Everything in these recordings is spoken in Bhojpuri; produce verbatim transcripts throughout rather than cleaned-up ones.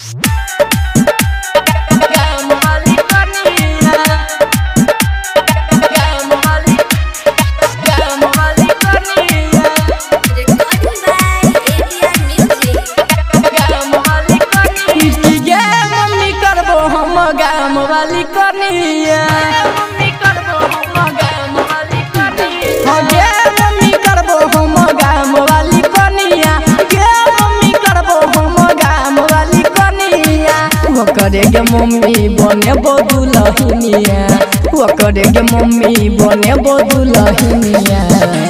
गाम वाली कनिया मम्मी करबो हम गाम वाली कनिया हो गे मम्मी करबो हम गाम वाली कनिया गे मम्मी करबो हम गाम वाली कनिया वो करे गे मम्मी बने दुल्हनिया वो करे गे मम्मी बने दुल्हनिया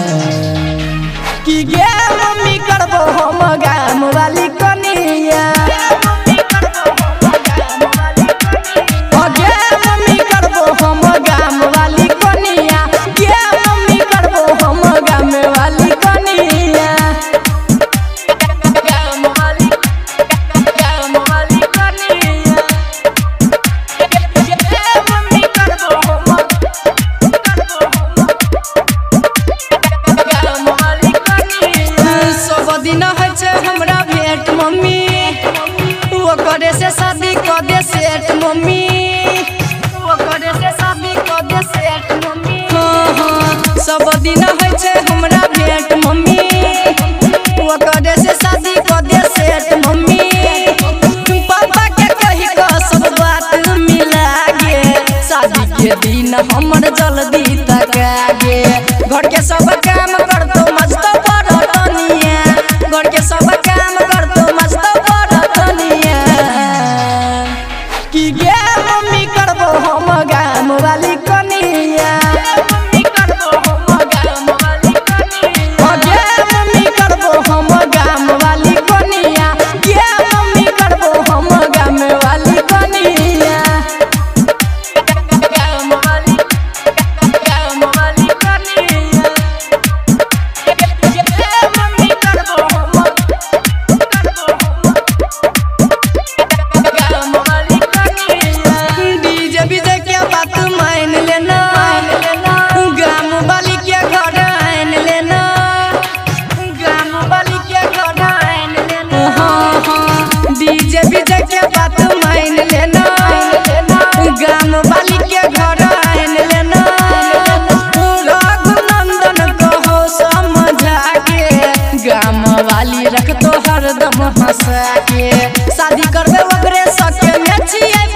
कि गे मम्मी करबो हम गाम वाली कनिया से शादी कर दे सेठ मम्मी वो करे से शादी कर दे सेठ मम्मी हाँ हाँ सब दिन है छे हमरा भेंट मम्मी वो करे से शादी कर दे सेठ मम्मी पापा के कही का सब बात मिला गे शादी के दिन हमर जल्दी तक आगे घर के सब काम कर तो मस्त कर तनिया घर के सब काम कर तो मस्त कर तनिया कि गे मम्मी करबो हम गाम वाली कनिया मम्मी करबो हम गाम वाली कनिया गे मम्मी करबो हम गाम वाली कनिया गे मम्मी करबो हम गाम वाली कनिया गाम वाली गाम वाली कनिया गे मम्मी करबो हम करबो हम गाम वाली डीजे बीजे के बात मान लेना गाम वाली के घर आन लेना गाम वाली के घर आन लेना हाँ हाँ डीजे बीजे के बात मान लेना गाम वाली के घर आन लेना रघुनंदन कहो समझा के गाम वाली रख तो हरदम हंसा के शादी करबे ओकरे सके में छिए